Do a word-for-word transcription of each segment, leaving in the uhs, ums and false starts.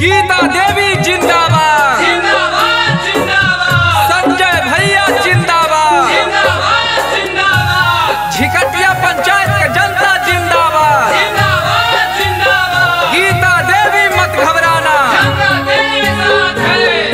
गीता देवी जिंदाबाद जिंदाबाद जिंदाबाद। संजय भैया जिंदाबाद जिंदाबाद जिंदाबाद। झिकटिया पंचायत के जनता जिंदाबाद जिंदाबाद जिंदाबाद। गीता देवी मत घबराना। जनता तेरे साथ है।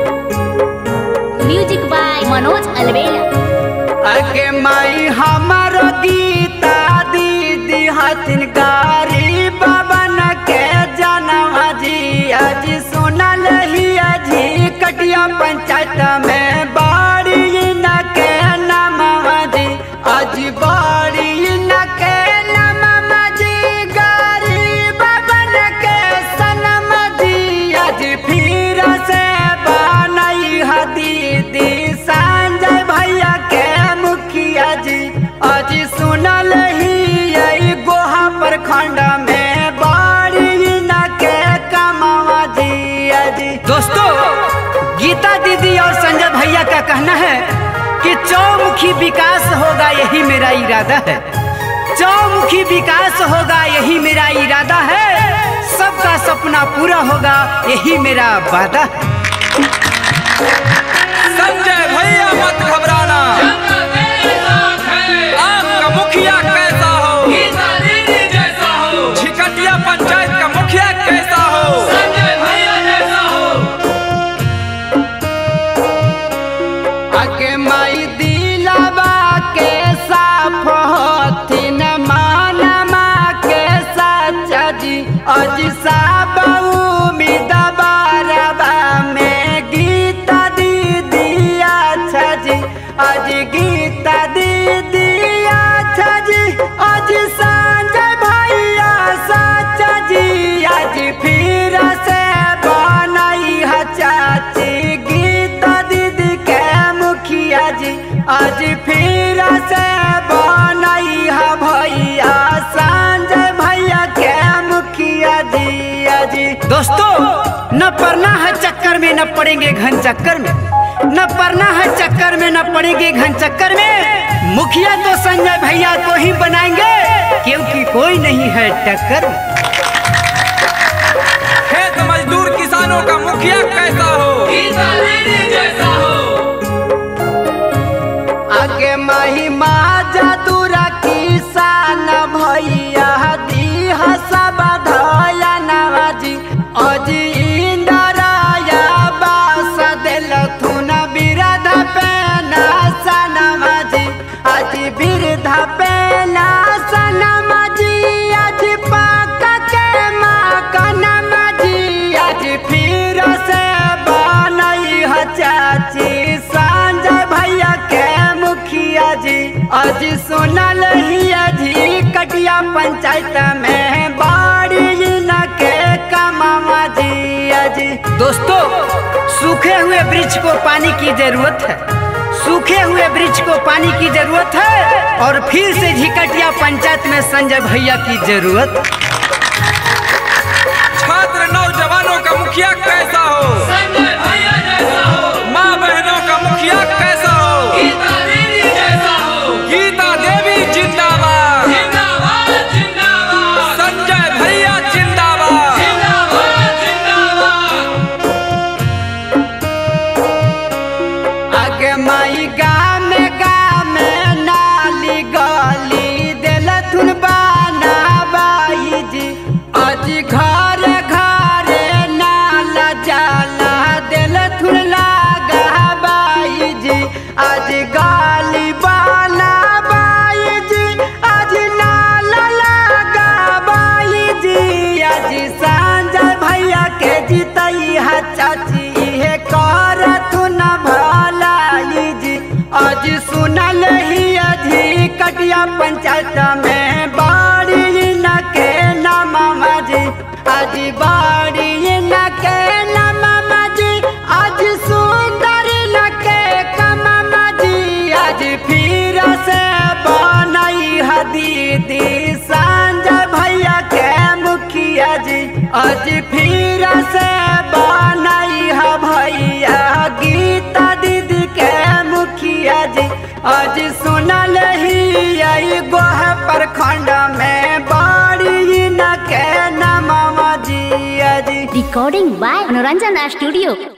Music by Manoj Alvela. अगे माई हमारो गीता दीदी हथिन गारी बाबन के जनवा जी आज सुनल ही अजी कटिया पंचायत में बाड़ी न के नमवा जी आज बाड़ी न के नमवा जी गारी बाबन के सनम जी आज फिर से बनई ह दीदी संजय भैया के मुखिया जी आज सुनल ही यही गोहा प्रखंड में बाड़ी न के कमावा जी आज। दोस्तों, गीता दीदी और संजय भैया का कहना है कि चौमुखी विकास होगा यही मेरा इरादा है। चौमुखी विकास होगा यही मेरा इरादा है। सबका सपना पूरा होगा यही मेरा वादा है। संजय भैया मत घबराना। जनता तेरे साथ है। आपका मुखिया कैसा हो, गीता दीदी जैसा हो, झिकटिया पंचायत का मुखिया कैसा हो, संजय भैया जैसा हो। आगे माई दिलावा के साफ होथिन मानमा के सच्चा जी आज सब उम्मीद बारबा में गीता दीदी अच्छा जी आज गीता दीदी अच्छा जी आज संजय भैया सच्चा जी आज फिर से बनई ह चाची गीता दीदी के मुखिया जी आज फिर से बनई ह भैया संजय भैया के मुखिया जी आज। दोस्तों, न पड़ना है चक्कर में न पड़ेंगे घन चक्कर में, न पड़ना है चक्कर में न पड़ेंगे घन चक्कर में। मुखिया तो संजय भैया को ही बनाएंगे क्योंकि कोई नहीं है टक्कर में। खेत मजदूर किसानों का मुखिया कैसा हो, गीता दीदी जैसा हो। आगे माही माँ जादूरा किसान भैया दी सब धया नवाजी आज इंदराया बास दिल थुन बिरध पेना सनमाजी आज बिरध पेना सनमाजी आज पाक के माँ कनमाजी आज फिर से बनई ह चाची संजय भैया के मुखिया जी आज सुनल ही अजी कटिया पंचायत में बाड़ी न के कमावा जी आज। दोस्तों, सूखे हुए वृक्ष को पानी की जरूरत है, सूखे हुए वृक्ष को पानी की जरूरत है और फिर से झिकटिया पंचायत में संजय भैया की जरूरत। छात्र नौजवानों का मुखिया कैसा हो, संजय भैया जैसा हो, माँ बहनों का मुखिया कैसा हो, गीता दीदी जैसा हो। गीता देवी जिंदाबाद जिंदाबाद जिंदाबाद। संजय भैया जिंदाबाद जिंदाबाद जिंदाबाद। आगे माई गाम गाम नाली गली दिल थुन बाना बाई जी आज घर घर नाला जाला दिल थुन लागा बाई जी आज गाली बाना बाई जी आज नाला लागा बाई जी आज संजय भैया के जीतई है चाची है कर थुन भलाई जी आज सुनल ही अधी कटिया पंचायत में बाड़ी न के नमवा जी आज बाड़ी न के नमवा जी आज सुंदर न के कमवा जी आज फिर से बनई ह दीदी संजय भैया के मुखिया जी आज फिर से बनई ह भैया गीता दीदी के मुखिया जी आज सुनल ही आई गोह प्रखंड में बाड़ी न के नमवा जी। जी। Recording by Manoranjana Studio.